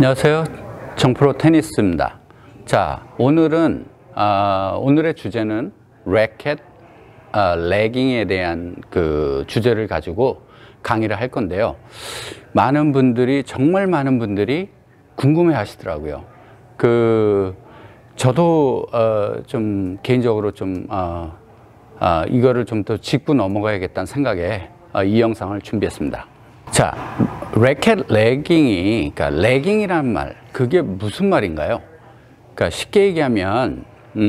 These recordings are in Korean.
안녕하세요. 정프로 테니스입니다. 자, 오늘은 오늘의 주제는 레켓 레깅에 대한 그 주제를 가지고 강의를 할 건데요. 정말 많은 분들이 궁금해 하시더라고요. 저도 좀 개인적으로 이거를 좀 더 짚고 넘어가야겠다는 생각에 이 영상을 준비했습니다. 자, 레켓 레깅이, 그러니까 레깅이라는 말, 그게 무슨 말인가요? 그러니까 쉽게 얘기하면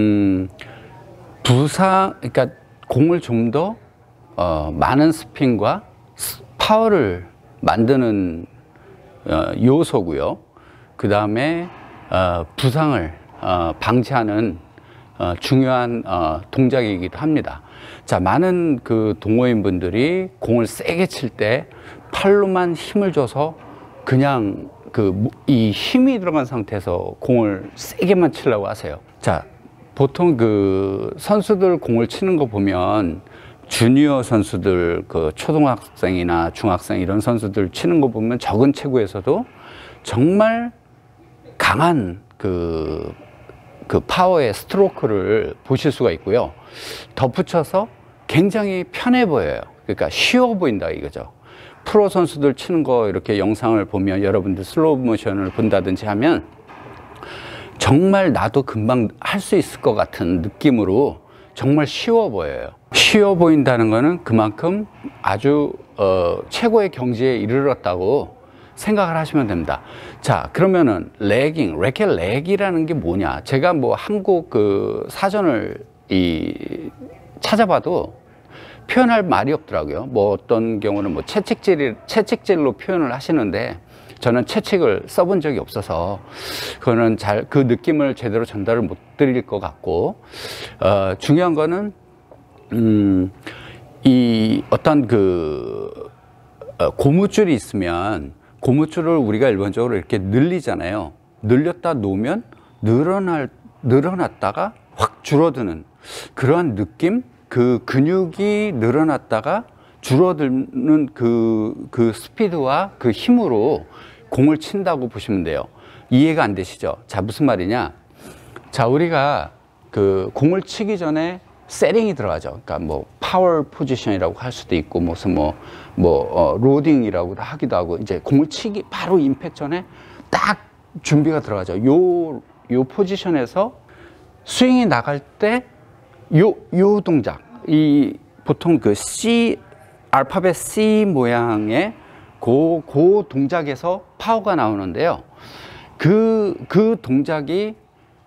그러니까 공을 좀 더 많은 스핀과 파워를 만드는 요소고요. 그 다음에 부상을 방지하는 중요한 동작이기도 합니다. 자, 많은 그 동호인분들이 공을 세게 칠 때 팔로만 힘을 줘서 그냥 이 힘이 들어간 상태에서 공을 세게만 치려고 하세요. 자, 보통 그 선수들 공을 치는 거 보면 주니어 선수들, 그 초등학생이나 중학생 이런 선수들 치는 거 보면 적은 체구에서도 정말 강한 그 파워의 스트로크를 보실 수가 있고요. 덧붙여서 굉장히 편해 보여요. 그러니까 쉬워 보인다 이거죠. 프로 선수들 치는 거 이렇게 영상을 보면 여러분들 슬로우 모션을 본다든지 하면 정말 나도 금방 할 수 있을 것 같은 느낌으로 정말 쉬워 보여요. 쉬워 보인다는 거는 그만큼 아주 최고의 경지에 이르렀다고 생각을 하시면 됩니다. 자, 그러면은 레깅, 레켓 레깅이라는 게 뭐냐? 제가 뭐 한국 그 사전을 찾아봐도 표현할 말이 없더라고요. 뭐 어떤 경우는 뭐 채찍질로 표현을 하시는데 저는 채찍을 써본 적이 없어서 그거는 그 느낌을 제대로 전달을 못 드릴 것 같고, 중요한 거는 이 어떤 고무줄이 있으면 고무줄을 우리가 일반적으로 이렇게 늘리잖아요. 늘렸다 놓으면 늘어났다가 확 줄어드는 그러한 느낌? 그 근육이 늘어났다가 줄어드는 그 스피드와 그 힘으로 공을 친다고 보시면 돼요. 이해가 안 되시죠? 자, 무슨 말이냐? 자, 우리가 그 공을 치기 전에 세팅이 들어가죠. 그러니까 뭐 파워 포지션이라고 할 수도 있고 무슨 로딩이라고 하기도 하고, 이제 공을 치기 바로 임팩트 전에 딱 준비가 들어가죠. 요 포지션에서 스윙이 나갈 때 요 동작, 보통 알파벳 C 모양의 그 동작에서 파워가 나오는데요. 그 동작이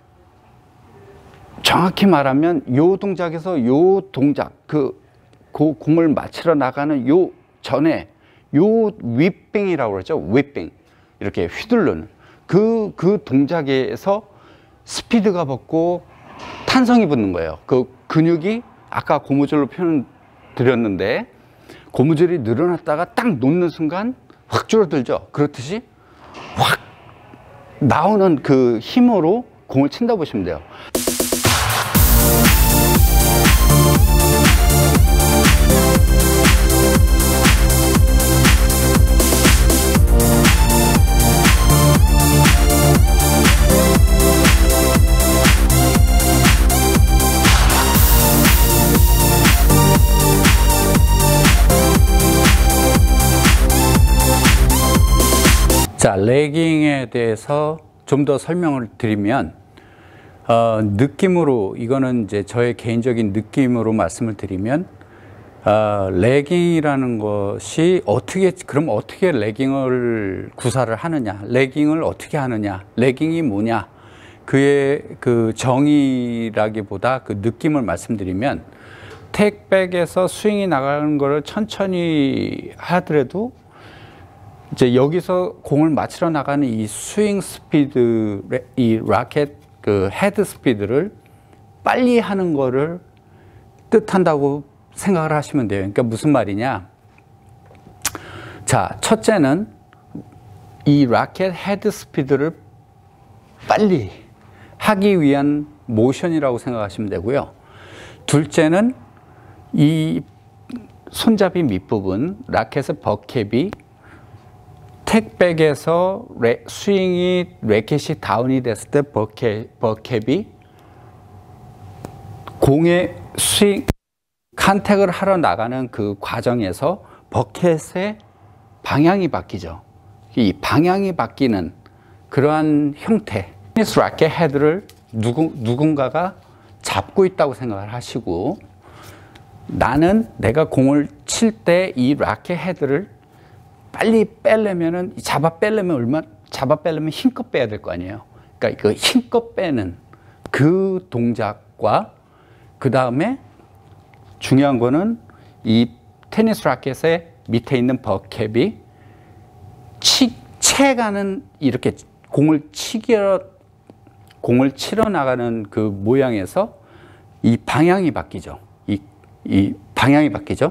정확히 말하면 요 동작에서 요 동작, 공을 맞추러 나가는 요 전에 요 휘핑이라고 그러죠. 휘핑. 이렇게 휘두르는 그 동작에서 스피드가 붙고 탄성이 붙는 거예요. 그 근육이 아까 고무줄로 표현 드렸는데 고무줄이 늘어났다가 딱 놓는 순간 확 줄어들죠. 그렇듯이 확 나오는 그 힘으로 공을 친다 보시면 돼요. 자, 레깅에 대해서 좀 더 설명을 드리면, 느낌으로, 이거는 이제 저의 개인적인 느낌으로 말씀을 드리면, 레깅이라는 것이 그럼 어떻게 레깅을 구사를 하느냐, 레깅을 어떻게 하느냐, 레깅이 뭐냐, 그의 그 정의라기보다 그 느낌을 말씀드리면, 택백에서 스윙이 나가는 거를 천천히 하더라도 이제 여기서 공을 맞추러 나가는 이 스윙 스피드, 이 라켓 헤드 스피드를 빨리 하는 거를 뜻한다고 생각을 하시면 돼요. 그러니까 무슨 말이냐? 자, 첫째는 이 라켓 헤드 스피드를 빨리 하기 위한 모션이라고 생각하시면 되고요. 둘째는 이 손잡이 밑부분, 라켓의 버캡이 텍백에서 스윙이 레켓이 다운이 됐을 때 버캡이 공의 스윙 컨택을 하러 나가는 그 과정에서 버켓의 방향이 바뀌죠. 이 방향이 바뀌는 그러한 형태, 테니스 라켓 헤드를 누군가가 잡고 있다고 생각을 하시고, 나는 내가 공을 칠 때 이 라켓 헤드를 빨리 빼려면은 잡아 빼려면 힘껏 빼야 될 거 아니에요. 그러니까 그 힘껏 빼는 그 동작과 그 다음에 중요한 거는 이 테니스 라켓의 밑에 있는 버캡이 채가는 이렇게 공을 치러 나가는 그 모양에서 이 방향이 바뀌죠. 이 방향이 바뀌죠.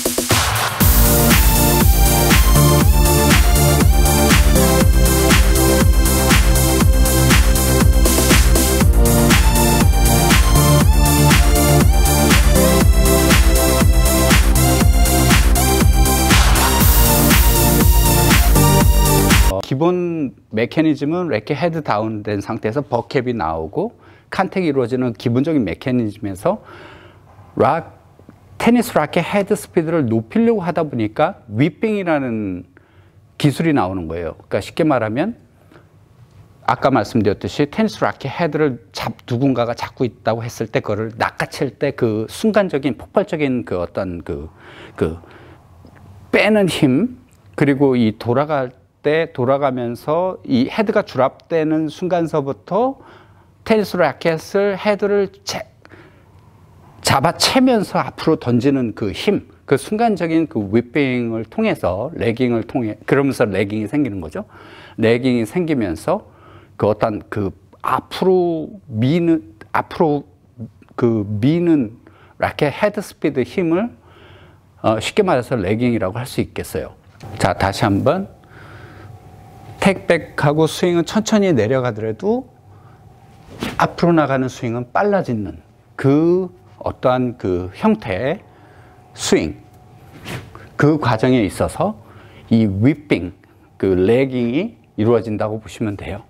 기본 메커니즘은 레켓 헤드 다운된 상태에서 버캡이 나오고 컨택이 이루어지는 기본적인 메커니즘에서 테니스 라켓 헤드 스피드를 높이려고 하다 보니까 휘핑이라는 기술이 나오는 거예요. 그러니까 쉽게 말하면 아까 말씀드렸듯이 테니스 라켓 헤드를 누군가가 잡고 있다고 했을 때 그거를 낚아챌 때 그 순간적인 폭발적인 그 어떤 그 빼는 힘, 그리고 이 돌아가면서 이 헤드가 줄압되는 순간서부터 테니스 라켓을 헤드를 잡아채면서 앞으로 던지는 그 힘, 그 순간적인 그 휘핑을 통해서 그러면서 레깅이 생기는 거죠. 레깅이 생기면서 그 어떤 그 앞으로 미는 라켓 헤드 스피드 힘을 쉽게 말해서 레깅이라고 할 수 있겠어요. 자, 다시 한번. 텍백하고 스윙은 천천히 내려가더라도 앞으로 나가는 스윙은 빨라지는 그 어떠한 그 형태의 스윙, 그 과정에 있어서 이 휘핑, 그 레깅이 이루어진다고 보시면 돼요.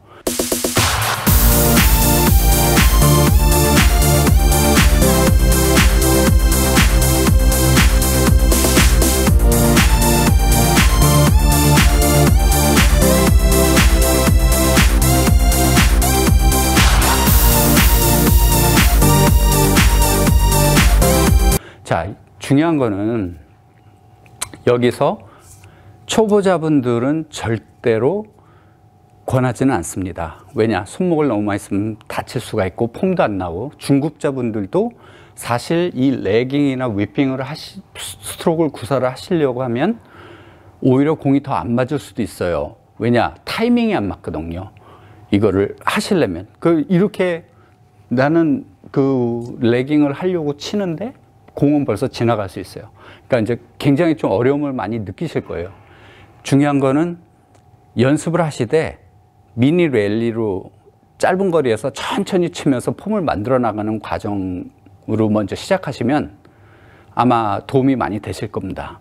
자, 중요한 거는 여기서 초보자분들은 절대로 권하지는 않습니다. 왜냐? 손목을 너무 많이 쓰면 다칠 수가 있고 폼도 안 나오고, 중급자분들도 사실 이 레깅이나 휘핑을 스트로크를 구사를 하시려고 하면 오히려 공이 더 안 맞을 수도 있어요. 왜냐? 타이밍이 안 맞거든요. 이거를 하시려면 이렇게 나는 그 레깅을 하려고 치는데 공은 벌써 지나갈 수 있어요. 그러니까 이제 굉장히 좀 어려움을 많이 느끼실 거예요. 중요한 거는 연습을 하시되 미니 랠리로 짧은 거리에서 천천히 치면서 폼을 만들어 나가는 과정으로 먼저 시작하시면 아마 도움이 많이 되실 겁니다.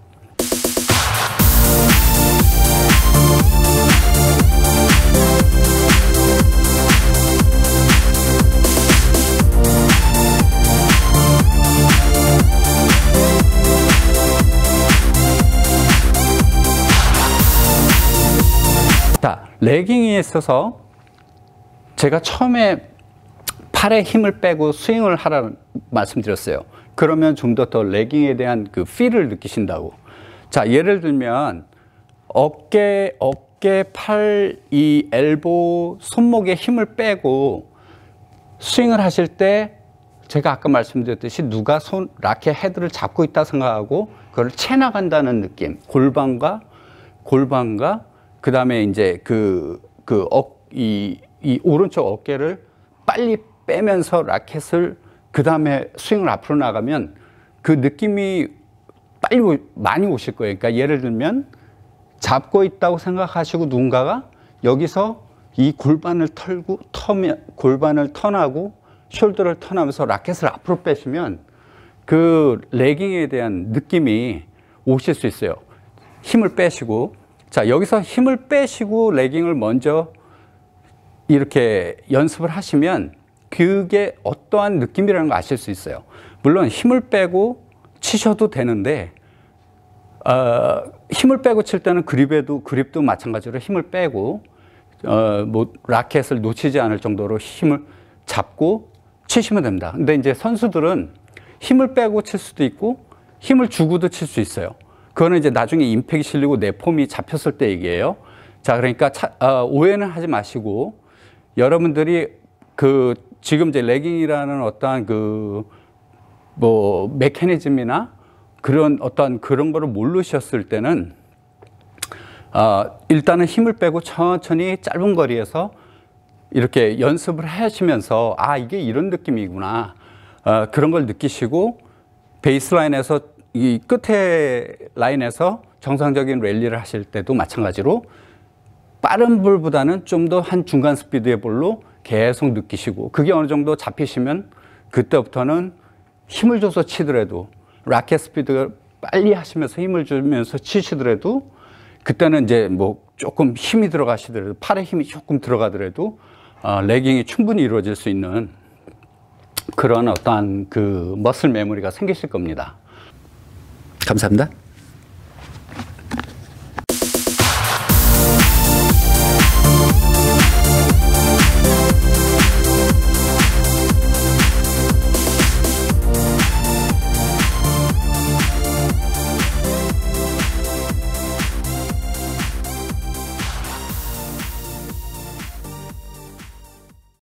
자, 레깅에 있어서 제가 처음에 팔에 힘을 빼고 스윙을 하라는 말씀드렸어요. 그러면 좀 더 레깅에 대한 그 필을 느끼신다고. 자, 예를 들면 어깨, 팔, 이 엘보, 손목에 힘을 빼고 스윙을 하실 때 제가 아까 말씀드렸듯이 누가 라켓 헤드를 잡고 있다 생각하고 그걸 채 나간다는 느낌. 골반과 그 다음에 이제 이 오른쪽 어깨를 빨리 빼면서 라켓을 그 다음에 스윙을 앞으로 나가면 그 느낌이 많이 오실 거예요. 그러니까 예를 들면 잡고 있다고 생각하시고 누군가가 여기서 이 골반을 턴하고 숄더를 턴하면서 라켓을 앞으로 빼시면 그 레깅에 대한 느낌이 오실 수 있어요. 힘을 빼시고. 자, 여기서 힘을 빼시고 레깅을 먼저 이렇게 연습을 하시면 그게 어떠한 느낌이라는 걸 아실 수 있어요. 물론 힘을 빼고 치셔도 되는데 힘을 빼고 칠 때는 그립도 마찬가지로 힘을 빼고 뭐 라켓을 놓치지 않을 정도로 힘을 잡고 치시면 됩니다. 근데 이제 선수들은 힘을 빼고 칠 수도 있고 힘을 주고도 칠 수 있어요. 그거는 이제 나중에 임팩이 실리고 내 폼이 잡혔을 때 얘기예요. 자, 그러니까 오해는 하지 마시고 여러분들이 지금 이제 레깅이라는 어떠한 뭐 메커니즘이나 그런 거를 모르셨을 때는 일단은 힘을 빼고 천천히 짧은 거리에서 이렇게 연습을 하시면서 이게 이런 느낌이구나 그런 걸 느끼시고 베이스라인에서 이 끝에 라인에서 정상적인 랠리를 하실 때도 마찬가지로 빠른 볼보다는 좀 더 한 중간 스피드의 볼로 계속 느끼시고 그게 어느 정도 잡히시면 그때부터는 힘을 줘서 치더라도 라켓 스피드를 빨리 하시면서 힘을 주면서 치시더라도 그때는 이제 뭐 조금 힘이 들어가시더라도 팔에 힘이 조금 들어가더라도 레깅이 충분히 이루어질 수 있는 그런 어떠한 머슬 메모리가 생기실 겁니다. 감사합니다.